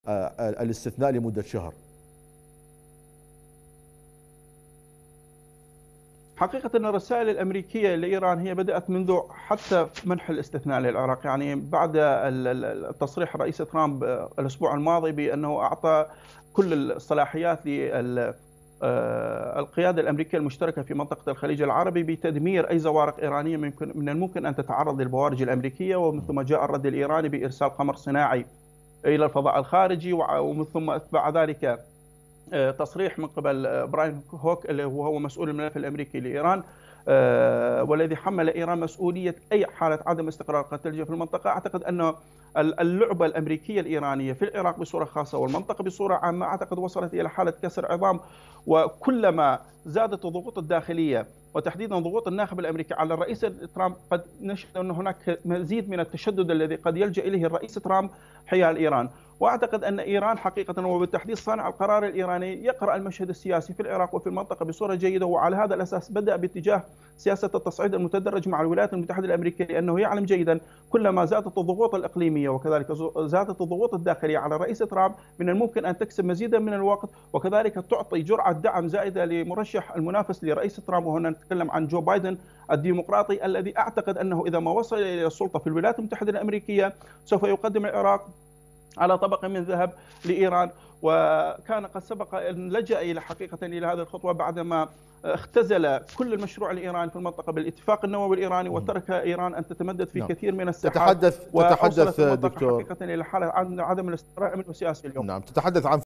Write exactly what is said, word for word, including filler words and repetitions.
الاستثناء لمدة شهر؟ حقيقة أن الرسائل الأمريكية لإيران هي بدأت منذ حتى منح الاستثناء للعراق، يعني بعد التصريح الرئيس ترامب الأسبوع الماضي بأنه أعطى كل الصلاحيات للقيادة الأمريكية المشتركة في منطقة الخليج العربي بتدمير أي زوارق إيرانية من الممكن أن تتعرض للبوارج الأمريكية، ومن ثم جاء الرد الإيراني بإرسال قمر صناعي إلى الفضاء الخارجي، ومن ثم أتبع ذلك تصريح من قبل براين هوك اللي هو مسؤول الملف الامريكي لايران، والذي حمل ايران مسؤوليه اي حاله عدم استقرار قد تلجا في المنطقه. اعتقد ان اللعبه الامريكيه الايرانيه في العراق بصوره خاصه والمنطقه بصوره عامه اعتقد وصلت الى حاله كسر عظام، وكلما زادت الضغوط الداخليه وتحديدا ضغوط الناخب الامريكي على الرئيس ترامب قد نشهد ان هناك مزيد من التشدد الذي قد يلجا اليه الرئيس ترامب حيال ايران. واعتقد ان ايران حقيقه وبالتحديد صانع القرار الايراني يقرا المشهد السياسي في العراق وفي المنطقه بصوره جيده، وعلى هذا الاساس بدا باتجاه سياسه التصعيد المتدرج مع الولايات المتحده الامريكيه، لانه يعلم جيدا كلما زادت الضغوط الاقليميه وكذلك زادت الضغوط الداخليه على الرئيس ترامب من الممكن ان تكسب مزيدا من الوقت، وكذلك تعطي جرعه دعم زائده لمرشح المنافس لرئيس ترامب، وهنا نتكلم عن جو بايدن الديمقراطي، الذي اعتقد انه اذا ما وصل الى السلطه في الولايات المتحده الامريكيه سوف يقدم العراق على طبق من ذهب لإيران. وكان قد سبق أن لجأ إلى حقيقة إلى هذه الخطوة بعدما اختزل كل المشروع الإيراني في المنطقة بالاتفاق النووي الإيراني، وترك إيران أن تتمدد في نعم. كثير من الساحات. تتحدث تتحدث دكتور حقيقة إلى حالة عدم الاستقرار السياسي اليوم. نعم، تتحدث عن